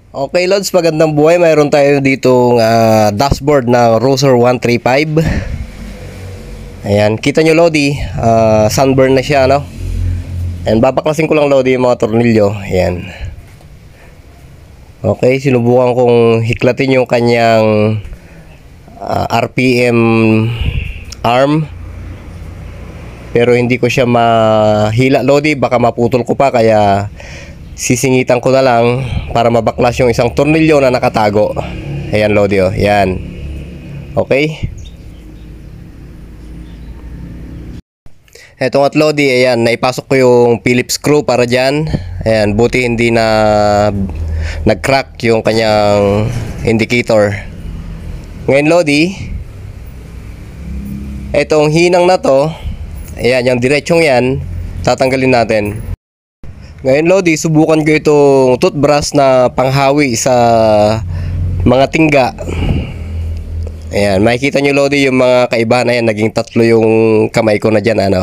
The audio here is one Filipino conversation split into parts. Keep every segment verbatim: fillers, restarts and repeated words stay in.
Okay Lods, magandang buhay. Mayroon tayo dito uh, dashboard ng Ruser one thirty-five. Ayan, kita nyo Lodi, uh, sunburn na siya, no? And babaklasin ko lang Lodi yung mga tornilyo. Ayan. Okay, sinubukan kong hiklatin yung kanyang uh, R P M arm, pero hindi ko siya mahila Lodi, baka maputol ko pa, kaya sisingitan ko na lang para mabaklas yung isang tornilyo na nakatago. Ayan Lodi, oh. Ayan. Okay. Eto at Lodi, ayan, naipasok ko yung Phillips screw para dyan. Ayan, buti hindi na nag-crack yung kanyang indicator. Ngayon Lodi, etong hinang na to, ayan, yung diretsong yan, tatanggalin natin. Ngayon Lodi, subukan ko itong toothbrush na panghawi sa mga tingga. Ayan, makikita nyo Lodi yung mga kaibahan na yan. Naging tatlo yung kamay ko na dyan, ano.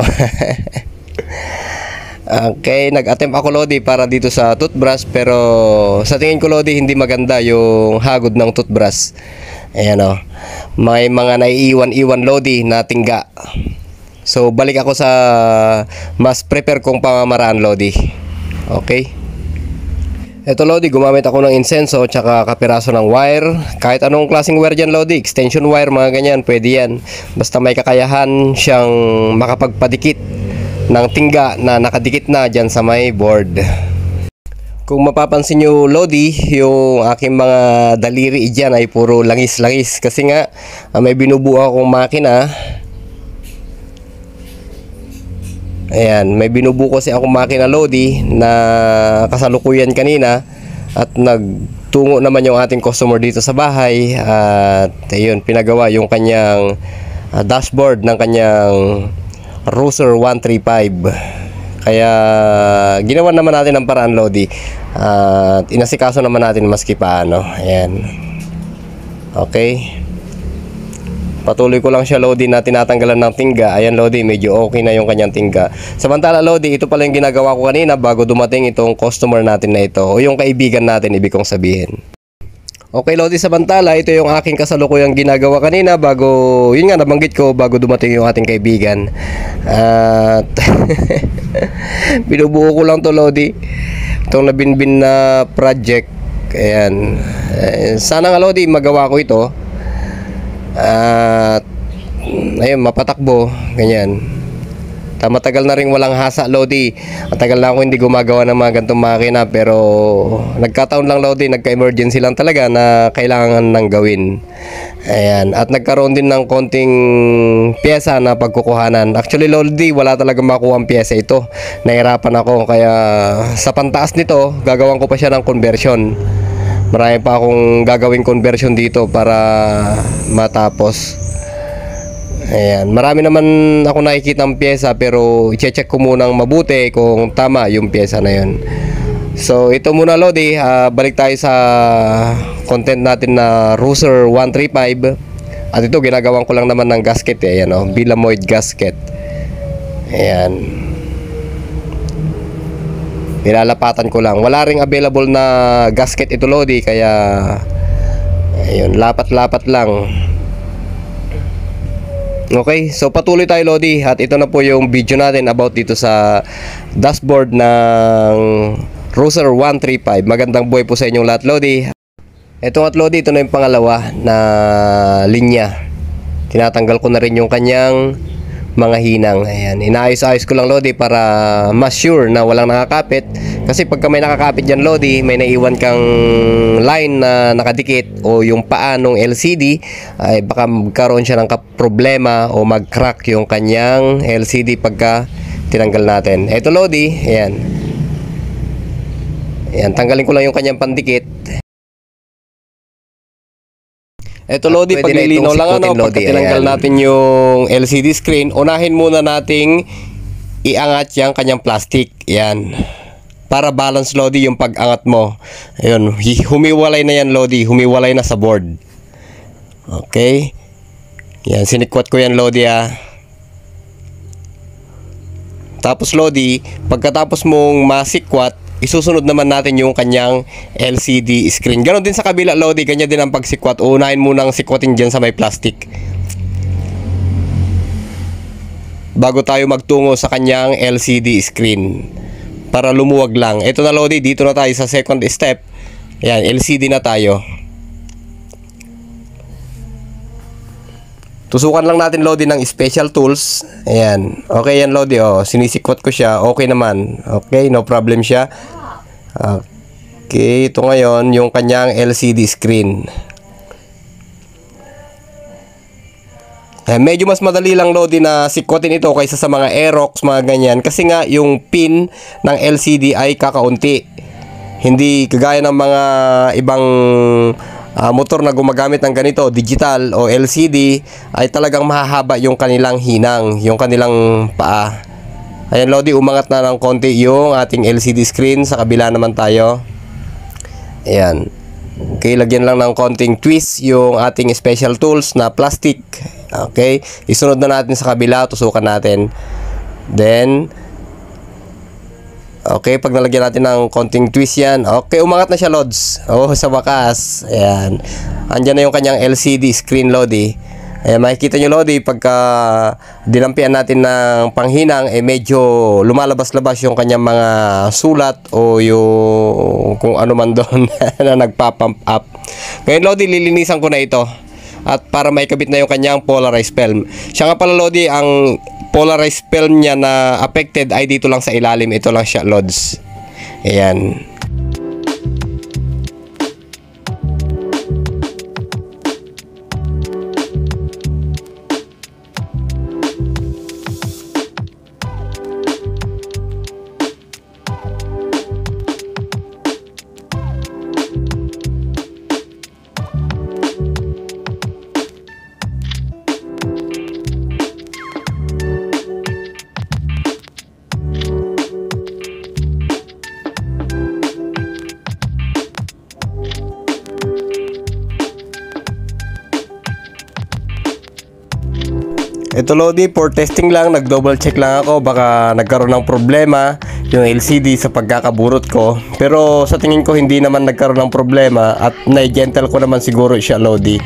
Okay, nag-attempt ako Lodi para dito sa toothbrush, pero sa tingin ko Lodi, hindi maganda yung hagod ng toothbrush. Ayan, o, may mga naiiwan-iwan Lodi na tingga. So balik ako sa mas prepare kong pamamaraan Lodi. Okay. Ito Lodi, gumamit ako ng insenso tsaka kapiraso ng wire. Kahit anong klaseng wire dyan Lodi, extension wire, mga ganyan, pwede yan. Basta may kakayahan siyang makapagpadikit ng tingga na nakadikit na dyan sa may board. Kung mapapansin nyo Lodi, yung aking mga daliri dyan ay puro langis-langis. Kasi nga may binubuo akong makina. Ayan, may binubuko kasi akong makina Lodi na kasalukuyan kanina, at nagtungo naman yung ating customer dito sa bahay, at ayun, pinagawa yung kanyang uh, dashboard ng kanyang Ruser one thirty-five. Kaya ginawa naman natin ang paraan Lodi, at uh, inasikaso naman natin maski paano. Ayan. Okay. Patuloy ko lang siya Lodi na tinatanggalan ng tingga. Ayan Lodi, medyo okay na yung kanyang tingga. Samantala Lodi, ito pala yung ginagawa ko kanina bago dumating itong customer natin na ito, o yung kaibigan natin, ibig kong sabihin. Okay Lodi, samantala ito yung aking kasalukuyang ginagawa kanina bago, yun nga nabanggit ko, bago dumating yung ating kaibigan. At binubuo ko lang to Lodi, itong nabinbin na project. Ayan, sana nga Lodi magawa ko ito. At uh, ayun, mapatakbo, ganyan. Matagal na rin walang hasa Lodi. Ang tagal na ako hindi gumagawa ng mga gantong makina, pero nagkataon lang Lodi, nagka-emergency lang talaga na kailangan nang gawin. Ayan, at nagkaroon din ng konting pyesa na pagkukuhanan. Actually Lodi, wala talaga makuha ang pyesa ito. Nahirapan ako, kaya sa pantaas nito gagawin ko pa siya ng conversion. Marami pa akong gagawing conversion dito para matapos. Ayan, marami naman ako nakikita ng pyesa, pero i-check ko munang mabuti kung tama yung pyesa na yun. So ito muna Lodi, uh, balik tayo sa content natin na Ruser one thirty-five. At ito ginagawan ko lang naman ng gasket, eh. Ayan, oh, Bilamoid gasket. Ayan, nilalapatan ko lang. Wala ring available na gasket ito Lodi, kaya ayun, lapat-lapat lang. Okay, so patuloy tayo Lodi, at ito na po yung video natin about dito sa dashboard ng Ruser one thirty-five. Magandang buhay po sa inyong lahat Lodi. Ito at Lodi, ito na yung pangalawa na linya. Tinatanggal ko na rin yung kanyang mga hinang. Ayan, inaayos-ayos ko lang Lodi para mas sure na walang nakakapit. Kasi pagka may nakakapit dyan Lodi, may naiwan kang line na nakadikit o yung paa ng L C D, ay baka magkaroon siya ng problema o mag-crack yung kanyang L C D pagka tinanggal natin. Eto Lodi, ayan. Ayan, tanggalin ko lang yung kanyang pandikit. Eto Lodi, paglilinaw lang ano, pagka tinanggal natin yung L C D screen, unahin muna nating iangat yung kanyang plastic. Yan, para balance Lodi yung pag-angat mo. Ayun, humiwalay na yan Lodi, humiwalay na sa board. Okay. Yan, sinikwat ko yan Lodi, ah. Tapos Lodi, pagkatapos mong masikwat, isusunod naman natin yung kanyang L C D screen. Ganon din sa kabila, Lodi, kanya din ang pagsikwat. Unahin munang sikwatin dyan sa may plastic bago tayo magtungo sa kanyang L C D screen para lumuwag lang. Ito na, Lodi, dito na tayo sa second step. Ayan, L C D na tayo. Tusukan lang natin, Lodi, ng special tools. Ayan. Okay yan, Lodi. Oh, sinisikwat ko siya. Okay naman. Okay, no problem siya. Okay, ito ngayon yung kanyang L C D screen. Eh, medyo mas madali lang, Lodi, na sikwatin ito kaysa sa mga Aerox, mga ganyan. Kasi nga, yung pin ng L C D ay kakaunti. Hindi kagaya ng mga ibang uh, motor na gumagamit ng ganito, digital o L C D, ay talagang mahahaba yung kanilang hinang, yung kanilang paa. Ayan, Lodi, umangat na ng konti yung ating L C D screen. Sa kabila naman tayo. Ayan. Okay, lagyan lang ng konting twist yung ating special tools na plastic. Okay, isunod na natin sa kabila, tusukan natin. Then, okay, pag nalagyan natin ng konting twist yan, okay, umangat na siya, Lods. Oh, sa wakas. Ayan. Andyan na yung kanyang L C D screen, Lodi. Ayan, makikita nyo, Lodi, pagka dinampian natin ng panghinang, eh medyo lumalabas-labas yung kanyang mga sulat o yung kung ano man doon na nagpa-pump up. Ngayon, Lodi, lilinisan ko na ito. At para maikabit na yung kanyang polarized film. Siya nga pala, Lodi, ang polarized film niya na affected ay dito lang sa ilalim. Ito lang siya, Lods. Ayan. Ito, Lodi, for testing lang, nag-double check lang ako, baka nagkaroon ng problema yung L C D sa pagkakaburot ko. Pero sa tingin ko hindi naman nagkaroon ng problema at na-gentle ko naman siguro siya, Lodi.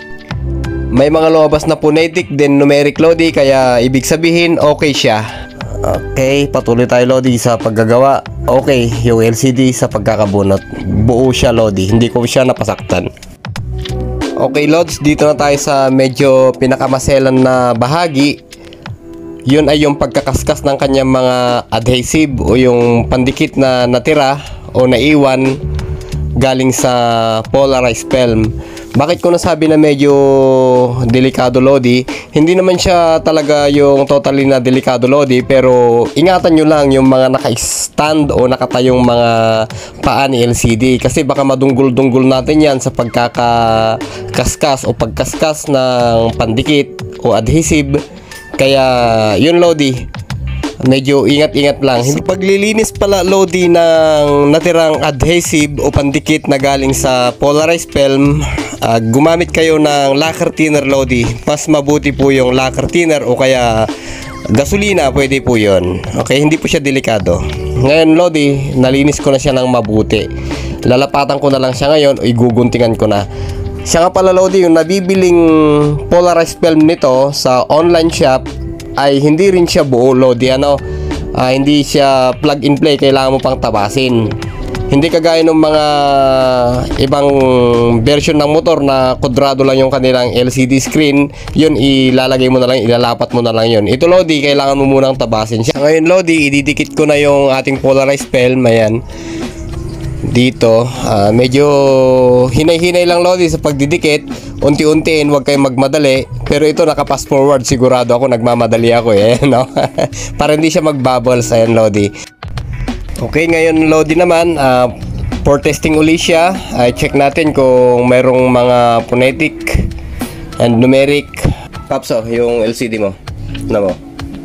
May mga lumabas na phonetic din numeric, Lodi, kaya ibig sabihin okay siya. Okay, patuloy tayo, Lodi, sa paggagawa. Okay, yung L C D sa pagkakabunot. Buo siya, Lodi, hindi ko siya napasaktan. Okay, Lods, dito na tayo sa medyo pinakamaselan na bahagi. Yun ay yung pagkakaskas ng kanyang mga adhesive o yung pandikit na natira o naiwan galing sa polarized film. Bakit ko nasabi na medyo delikado, Lodi? Hindi naman siya talaga yung totally na delikado, Lodi, pero ingatan nyo lang yung mga naka-stand o nakatayong mga paa ni L C D kasi baka madunggol-dunggol natin yan sa pagkakaskas o pagkaskas ng pandikit o adhesive. Kaya yun, Lodi, medyo ingat-ingat lang. Hindi paglilinis pala, Lodi, ng natirang adhesive o pandikit na galing sa polarized film, uh, gumamit kayo ng lacquer thinner, Lodi. Mas mabuti po yung lacquer thinner o kaya gasolina, pwede po yun. Okay, hindi po siya delikado. Ngayon, Lodi, nalinis ko na siya ng mabuti. Lalapatan ko na lang siya ngayon o iguguntingan ko na. Siya nga pala, Lodi, yung nabibiling polarized film nito sa online shop ay hindi rin siya buo, Lodi, ano, uh, hindi siya plug and play, kailangan mo pang tabasin. Hindi kagaya ng mga ibang version ng motor na kudrado lang yung kanilang L C D screen, yun ilalagay mo na lang, ilalapat mo na lang yun. Ito, Lodi, kailangan mo munang tabasin siya. Ngayon, Lodi, ididikit ko na yung ating polarized film, ayan, dito. Uh, medyo hinay-hinay lang, Lodi, sa pagdidikit. Unti-untiin, huwag kayong magmadali. Pero ito, naka-fast forward, sigurado ako, nagmamadali ako eh, no? Para hindi siya mag-bubbles, ayan, Lodi. Okay, ngayon, Lodi naman, uh, for testing uli siya, uh, check natin kung mayroong mga phonetic and numeric. Papso, yung L C D mo. Ano mo?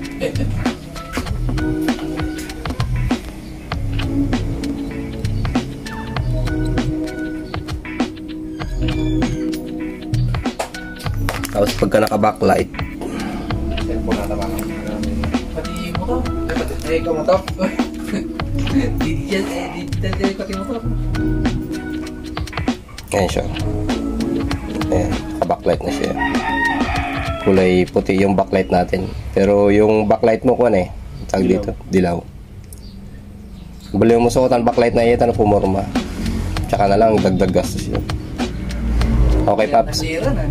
Tapos pagka naka-backlight, cellphone na naman. Pati mo to? Pati mo to? Digital, eh, digital din pati motor. Ayan siya. Ayan, naka-backlight na siya. Kulay puti yung backlight natin. Pero yung backlight mo kuwan eh, tag dito, dilaw. Bali mo suotan backlight na iyan na pumorma. Tsaka na lang dagdag gastos yun. Okay, Paps. Nasira na.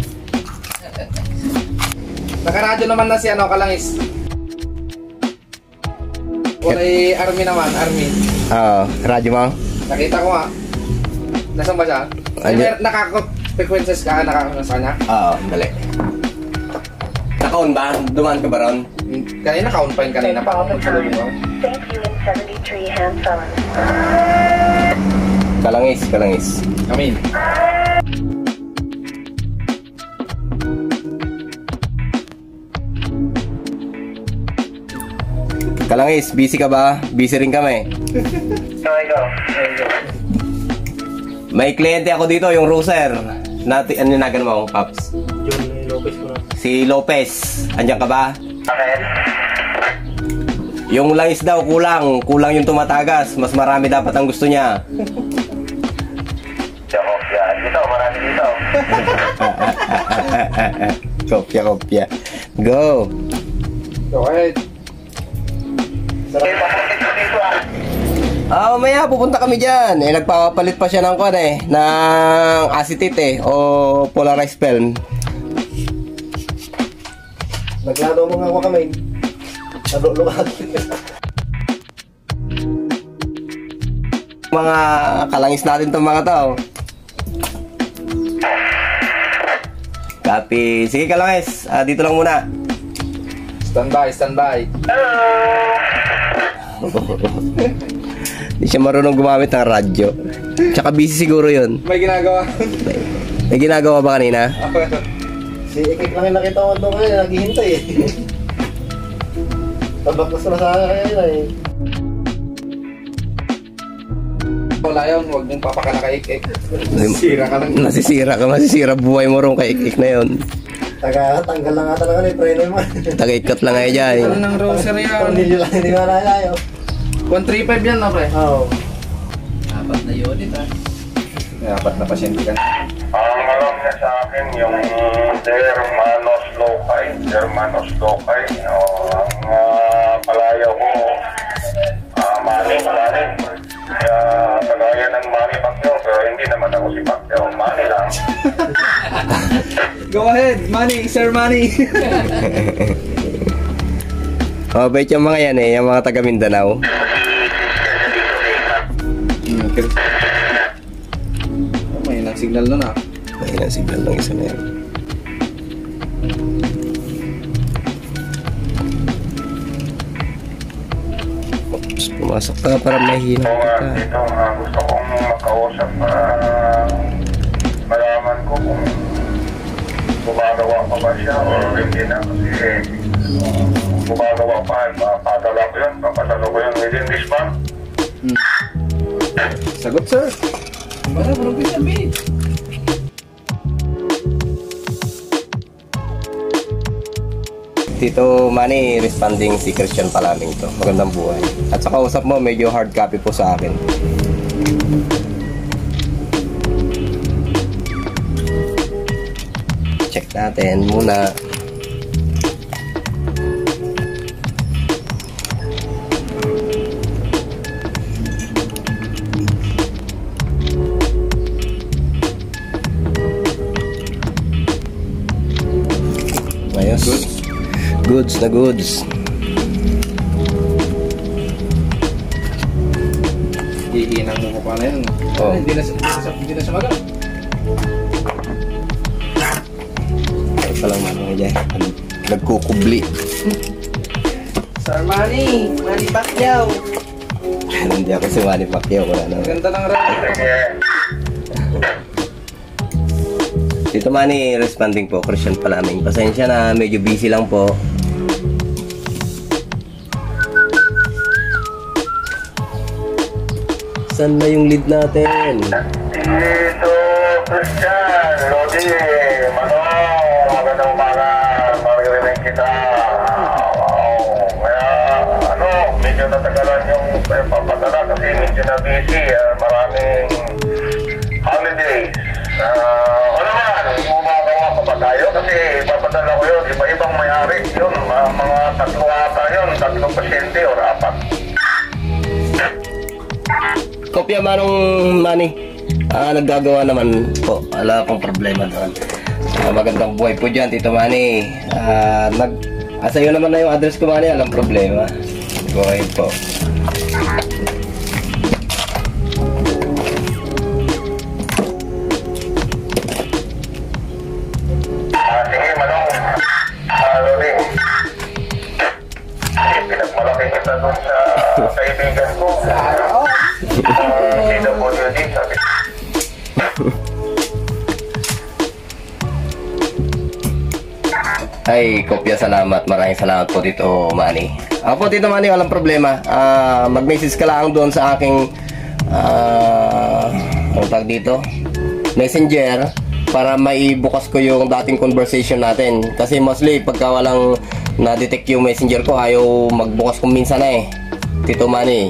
Nakaradyo naman na si ano, Kalangis. Kulay army naman, army. Oo, radyo mo? Nakita ko nga. Nasaan ba siya? Ay, Nakaka-frequencies ka, nakaka sa kanya? Oo, dali. Naka-on ba? Dumaan ka ba ron? Kanina ka-on pa yun kanina pa. Thank you in seventy-three hand phone. Kalangis, kalangis. Amin. Kalangis, busy ka ba? Busy rin kami. May kliyente ako dito, yung Roser. Nati, ano yung nagan mo, Paps? Yung Lopez ko na. Si Lopez. Andiyan ka ba? Okay. Yung langis daw, kulang. Kulang yung tumatagas. Mas marami dapat ang gusto niya. Kopya. Dito, marami dito. Kopya, kopya. Go! Go ahead. Okay, papunit ko dito ah. Ah, mamaya pupunta kami dyan. Eh, nagpapalit pa siya ng kwan eh. Ng acetate eh. O polarized film. Naglaro mo nga ako kami. Nalulukat. Mga kalangis natin itong mga tao. Copy. Sige kalangis. Ah, dito lang muna. Standby, standby. Hindi siya marunong gumamit ng radyo. Tsaka busy siguro yun. May ginagawa. May, may ginagawa ba kanina? Si Ikik lang yung nakita ko doon ngayon. Naghihintay eh. Tabak na sila sa akin ngayon eh. Wala yun, huwag mong papakala kay Ik-Ik. Sira ka lang. Nasisira ka, masisira buhay mo ron kay Ik-Ik na yun. Taga, tanggal lang nga talaga na yung preno mo. Tagaikot lang nga dyan. Ano ng rosary yan? Tornilyo lang, hindi ba nalayo? one thirty-five yan na pre. Oo. Apat na unit ha. May apat na pasyente ka. Ang alam niya sa akin yung Dermanos Locay, Dermanos Locay, o ang uh, palayaw ko, uh, Manny, Manny. Kaya kagaya ng Manny Pacquiao, pero hindi naman ako si Pacquiao, Manny lang. Go ahead, Manny, Sir Manny. Mabait yung mga yan eh, yung mga taga Mindanao. Okay. Oh, may nang signal na na. May ilang signal lang isa na yan. Oops, pumasok ka para mahina So, uh, kita. dito, uh, gusto kong makausap para malaman ko kung gumagawa pa ba siya o hindi na. Kasi uh, gumagawa pa, papadala ko yun, papadala ko yun within this month. Sagot sir. Para bro, sabi. Tito Manny, responding si Christian Palaming to. Magandang buhay. At sa kausap mo, medyo hard copy po sa akin. Check natin muna. Ayos. Goods na goods. Hihinang mo ko pa na yun. Oh. Hindi na hindi na sumagal. Ay pa lang man mga dyan. Nagkukubli. Sir Manny, Manny Pacquiao. Hindi ako si Manny Pacquiao. Wala na. Ganda ng rap. Tito Manny, responding po. Christian Palaming. Pasensya na. Medyo busy lang po. Saan na yung lead natin? Dito, Christian, Lodi, Manong, magandang umaga, maririnig kita. Oh, kaya, ano, may medyo natagalan yung eh, papadala kasi medyo na busy. Uh, maraming holidays. Uh, ano naman, gumagawa pa ba tayo? Kasi papadala ko yun. Iba-ibang may-ari yun. Uh, mga tatlo ata yun. Tatlong pasyente o apat. Kopya manong Manny. Ah, naggagawa naman po. Wala akong problema doon. Ah, magandang buhay po dyan, Tito Manny. Ah, nag... Ah, sa'yo naman na yung address ko, Manny. Walang problema. Buhay po. Ah, sige, Manong. Ah, Lodi. Eh, pinagmalaki kita doon sa kaibigan ko. Ah, D W D, sabi. Ay, kopya, salamat. Maraming salamat po, Tito Manny. Ako po, Tito Manny, walang problema. Ah, mag-message ka lang doon sa aking ah, anong tawag dito? Messenger para maibukas ko yung dating conversation natin. Kasi mostly, pagka walang na-detect yung messenger ko, ayaw magbukas kung minsan na eh. Tito Manny.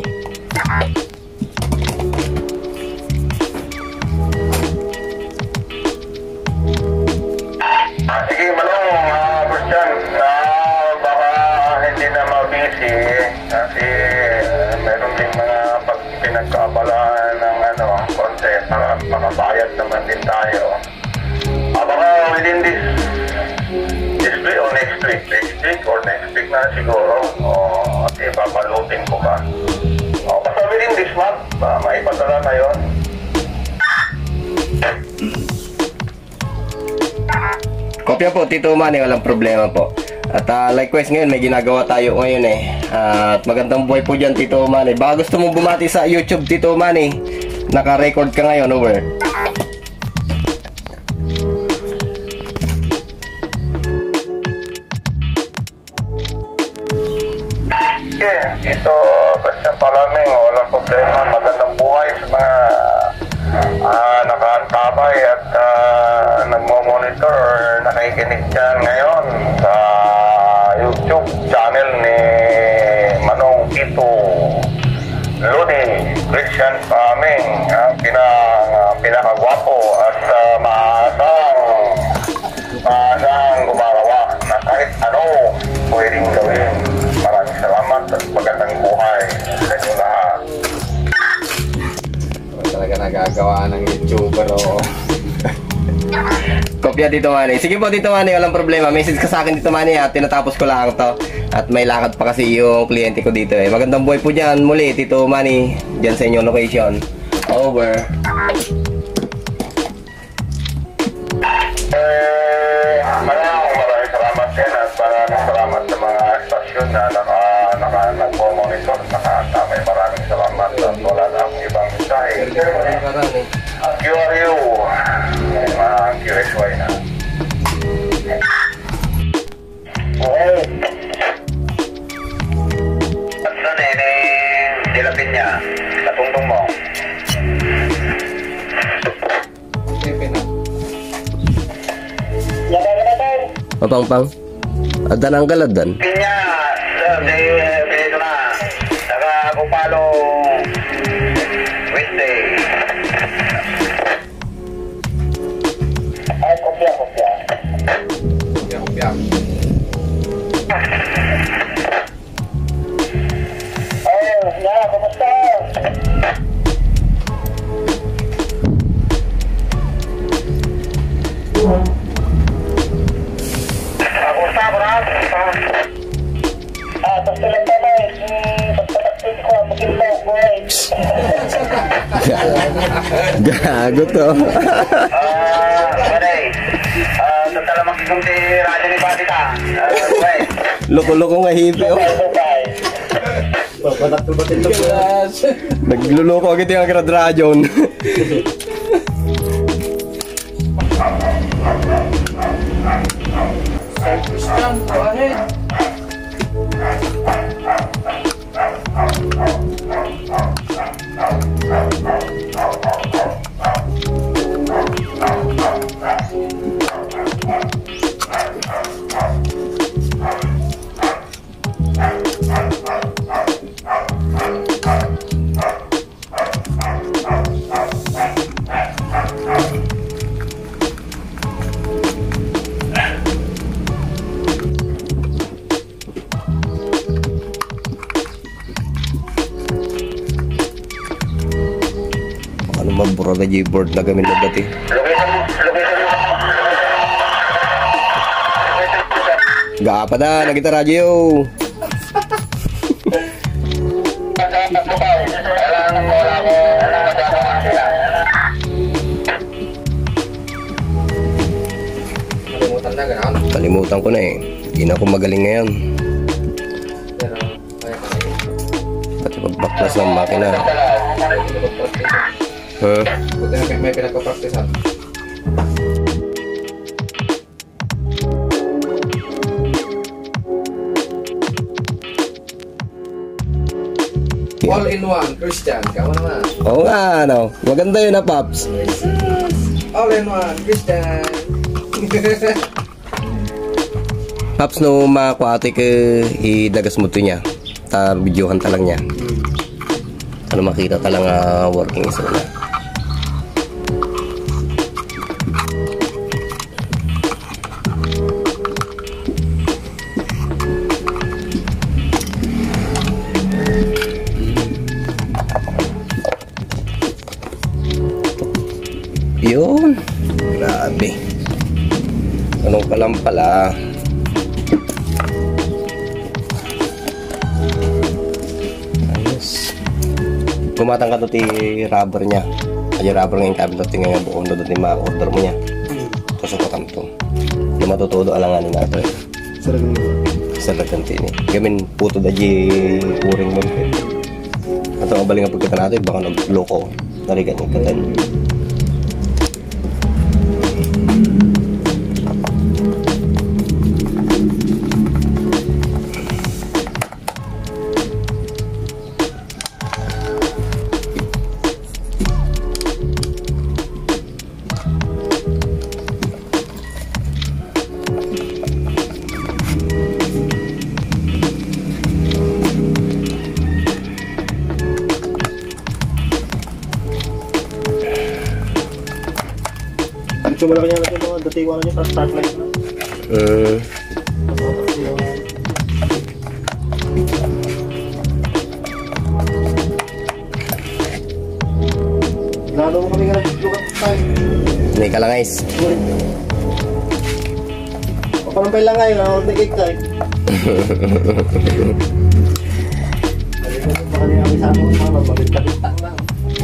Ah, sige, Manong, ah, Christian, ah, baka hindi na mabisi kasi uh, meron din mga pag pinagkaabalaan ng ano, konti para makabayad naman din tayo. Ah, baka within this this week or next week, next week or next week na siguro, o at ipapalutin ko ba. O, basta within this month, uh, maipadala na yun. Kopya po, Tito Manny, walang problema po. At uh, likewise ngayon, may ginagawa tayo ngayon eh. Uh, at magandang buhay po dyan, Tito Manny. Baka gusto mong bumati sa YouTube, Tito Manny. Naka-record ka ngayon, over. Yeah, ito, basta palaming, walang problema. Magandang buhay sa mga uh, nakaantabay at uh, nagmo-monitor or nakikinig dyan ngayon sa YouTube channel ni Manong Tito Lodi Christian Farming, ang pinang, uh, pinakagwapo at uh, maasang maasang gumagawa na kahit ano pwedeng gawin. Maraming salamat at magandang buhay sa inyo lahat. Talaga nagagawa ng YouTuber o... Kopya, Tito Manny. Sige po, Tito Manny, walang problema. Message ka sa akin, Tito Manny, at tinatapos ko lang to. At may lakad pa kasi yung kliyente ko dito eh. Magandang buhay po dyan muli, Tito Manny. Dyan sa inyong location. Over. Eh, maraming maraming salamat din at maraming salamat sa mga estasyon na naka, naka, nagpo-monitor, nakatamay. Maraming salamat at wala na akong ibang mensahe. Q R U, uh, Q S Y na. Okay. At saan eh, ni dilapin niya, natungtong mo. Sipin na. Mapangpang. Adan ang galadan. Pinya, di dito na. Saka Kupalo Wednesday. Ay, kopya, kopya. Kopya, kopya. Ay, na, kumusta? Kumusta, Brad? Ah, tapos lang tayo. Pagpataksin ko, magkita ko eh. Gago to. Ah, Manay. Ah, total lang magkikunti radyo ni Batita. Ah, okay. Loko-loko nga hipi oh. Bye. Papatak ba ito? Nagluloko agad yung agad-radyon. Christian, go ahead. Araw na G-board na gamin na dati. Location, location. Gapa na, nagita radyo. Kalimutan na, gano'n. Kalimutan ko na eh. Hindi na ako magaling ngayon. Pero, kaya ka na yun. Pati pagbaklas ng makina. Huh? Buti na may pinagpa-practicean. All in one, Christian. Kamu naman. Oo nga, ano. Maganda yun na, Paps. All in one, Christian. Paps, no makakwate ka, idagas mo to niya. Ta, videohan ta lang niya. Ano makita ta lang uh, working isa na. Yun. Grabe. Anong ka lang pala. Ayos. Gumatang ka to ti rubber niya. Ay rubber nga yung cabinet ti nga buong doon ti ma-order mo niya. Tusukotan to. Di matutudo alanganin na ito eh. Sarap mo. Salagang tini. Gamin puto da di uring mo. At ang baling nga pagkita natin baka nagloko. Narigan yung katan. Ito malaki niya natin mga datiwa niya para start light na. Uh, Lalo mo kami nga naglukat tayo. Hindi ka lang guys. Papalampay lang ngayon, ako nag-cake tayo. Baka niya kami sa ako mga mabigtakitak lang.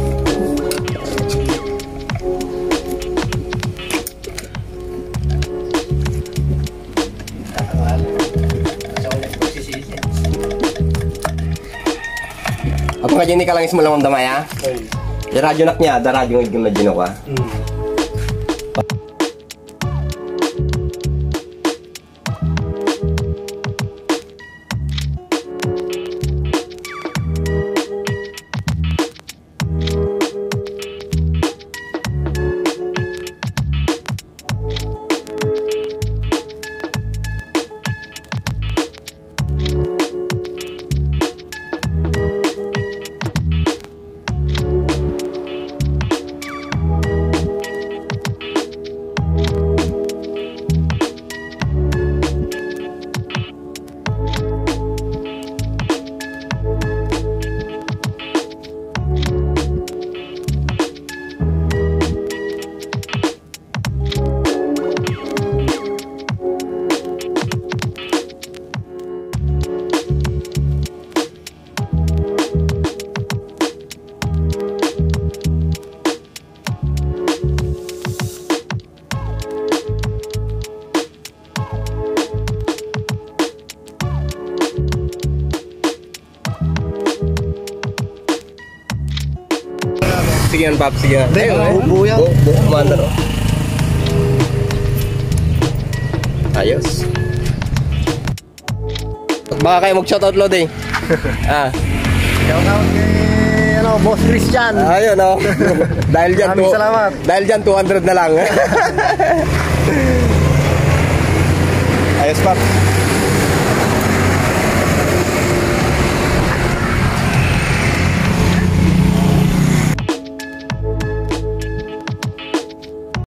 Apa ka dyan, ka lang ismo lang ang damay ha? Di radyo nak niya, da radyo ng gimnadyo ka. Sige yan, Pap. Sige yan. Buo yan. Buo, buo. Kumanda ro. Ayos. Baka kayo mag-shoutout, Lodi. Ah. Shoutout kay ano, Boss Christian. Ayun, no. Dahil dyan, Maraming to, salamat. dahil dyan, two hundred na lang. Ayos, Pap.